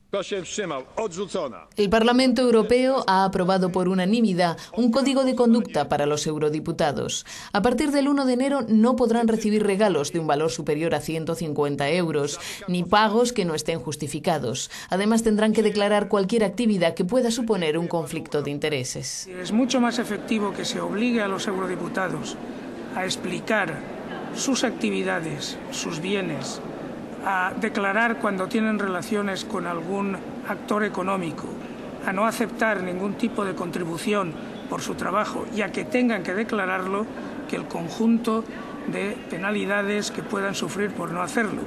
El Parlamento Europeo ha aprobado por unanimidad un código de conducta para los eurodiputados. A partir del 1 de enero no podrán recibir regalos de un valor superior a 150 euros, ni pagos que no estén justificados. Además, tendrán que declarar cualquier actividad que pueda suponer un conflicto de intereses. Es mucho más efectivo que se obligue a los eurodiputados a explicar sus actividades, sus bienes, a declarar cuando tienen relaciones con algún actor económico, a no aceptar ningún tipo de contribución por su trabajo y a que tengan que declararlo, que el conjunto de penalidades que puedan sufrir por no hacerlo.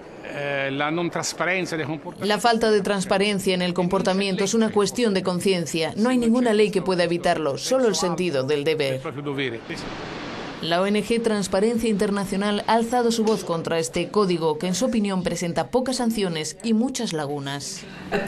La falta de transparencia en el comportamiento es una cuestión de conciencia. No hay ninguna ley que pueda evitarlo, solo el sentido del deber. La ONG Transparencia Internacional ha alzado su voz contra este código, que en su opinión presenta pocas sanciones y muchas lagunas.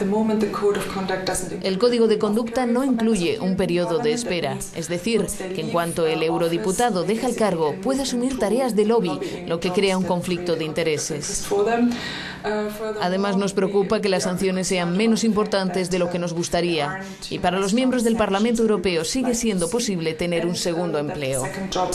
El código de conducta no incluye un periodo de espera, es decir, que en cuanto el eurodiputado deja el cargo puede asumir tareas de lobby, lo que crea un conflicto de intereses. Además, nos preocupa que las sanciones sean menos importantes de lo que nos gustaría, y para los miembros del Parlamento Europeo sigue siendo posible tener un segundo empleo.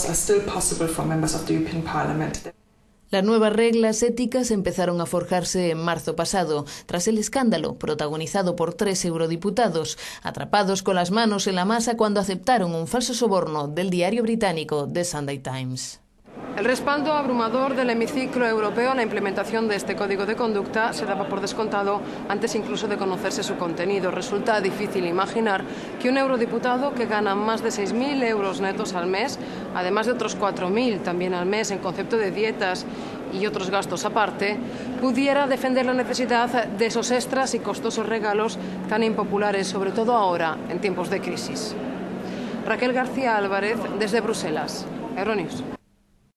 Las nuevas reglas éticas empezaron a forjarse en marzo pasado, tras el escándalo protagonizado por 3 eurodiputados, atrapados con las manos en la masa cuando aceptaron un falso soborno del diario británico The Sunday Times. El respaldo abrumador del hemiciclo europeo a la implementación de este código de conducta se daba por descontado antes incluso de conocerse su contenido. Resulta difícil imaginar que un eurodiputado que gana más de 6.000 euros netos al mes, además de otros 4.000 también al mes en concepto de dietas y otros gastos aparte, pudiera defender la necesidad de esos extras y costosos regalos tan impopulares, sobre todo ahora, en tiempos de crisis. Raquel García Álvarez, desde Bruselas, Euronews.